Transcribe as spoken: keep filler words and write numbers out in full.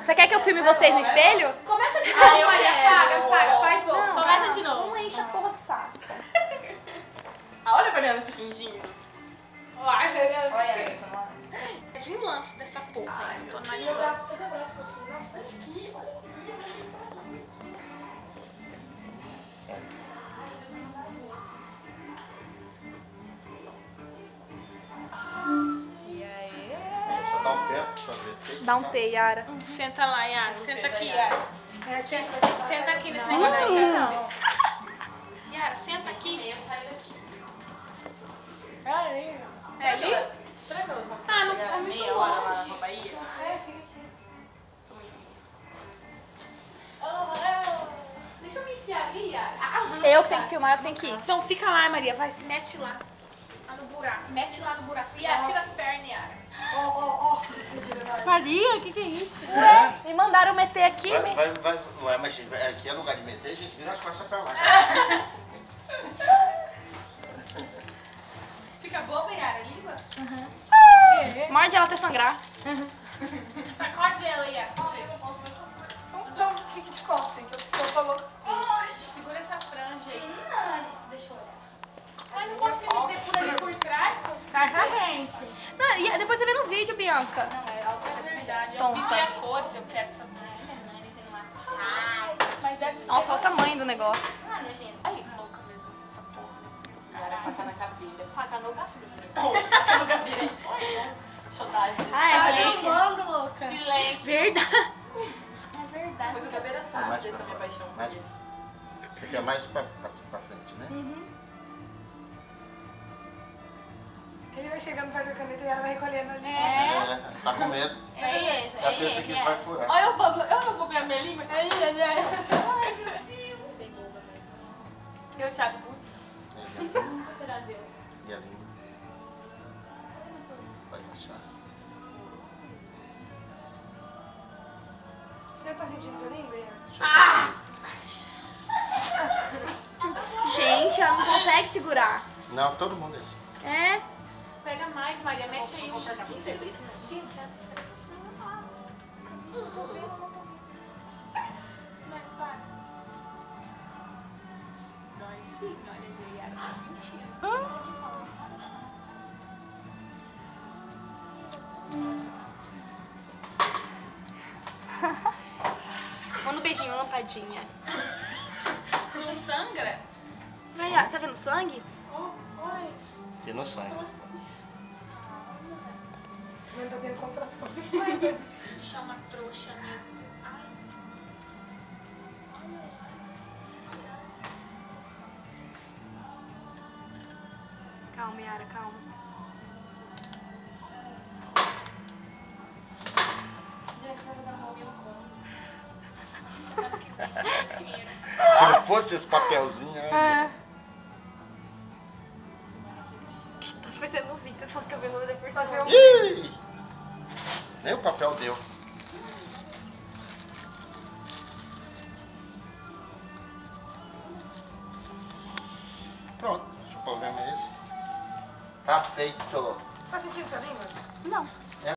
Você quer que eu filme vocês no espelho? Começa de novo, Maria. Paga, paga, faz bom. Não, Começa não, de novo. Não enche a porra do saco. Ah, olha a Mariana se fingindo. Olha, Mariana. Olha, De um lance dessa porra. Ai, eu tô analisando. cadê o braço que eu fiz? Nossa, aqui, olha aqui. Dá um tempo pra ver se... Dá um T, Yara. Senta lá, Yara. Senta aqui, Yara. É aqui. Senta aqui nesse Não, negócio aqui. não. Yara, senta aqui. É ali. É ali? Será que eu vou Ah, não chegar é muito meia hora lá longe. na Bahia? É, fica aqui. Deixa eu me enfiar ali, Yara. Ah, Eu que tenho que filmar, eu tenho que ir. Então fica lá, Maria. Vai, se mete lá. Lá no buraco. Mete lá no buraco. Yara, tira as pernas, Yara. Ó, ó, ó. Maria, o que que é isso? Ué, me mandaram meter aqui. Vai, me- vai, vai, ué, mas aqui é lugar de meter, a gente vira as costas pra lá. Fica boba, Yara, a língua? Morde ela até sangrar. Sacode ela, Yara. Então, fique de costas, então, porque eu falou. Segura essa franja aí. Deixa eu olhar. Mas não pode ser meter por ali por trás? Caja rente. Não, e depois você vê no vídeo, Bianca. Não, é alta verdade. Eu Tonta. vi a cores, eu quero essa. Ai, mas deve ser. Nossa, olha o tamanho do negócio. Mano, gente. Aí, louca mesmo. Essa porra. Cara, faca na cabeça. Faca no gatilho. Faca no gatilho. Saudade. Ah, é, Tá fazer filmando, louca. Silêncio. Verdade. É verdade. Mas o cabelo é Mais fácil, pra essa minha fora. paixão por Mais- ele. Fica mais pra, pra, pra frente, né? Ele vai chegando perto da caneta e ela vai recolhendo ali. É, tá com medo. É esse, Já é pensa esse. que é. vai furar. Olha o bobo, olha o bobo na minha língua. Ai, ai, ai. Ai, meu Deus. Sem boba mesmo. E o Thiago Putz? Será Deus? E a língua? Pode baixar. Você tá sentindo sua língua, Ian? Ah! Gente, ela não consegue segurar. Não, todo mundo é. É? Pega mais, Maria, mete aí um. Vai, vai. Dói sim, olha aí, Yara, tá sentindo. Manda um beijinho, lampadinha. Não sangra? Aí, ó, tá vendo sangue? Oh, oi. E no sangue. Não tá tendo contração. Chama trouxa mesmo. Ai. Calma, Yara, calma. Se não fosse esse papelzinho, né? É. Tá fazendo um vídeo, só cabelo depois. Fazer um... Ih! Nem o papel deu. Pronto, o problema é esse. Tá feito. Tá sentindo sua língua? Não.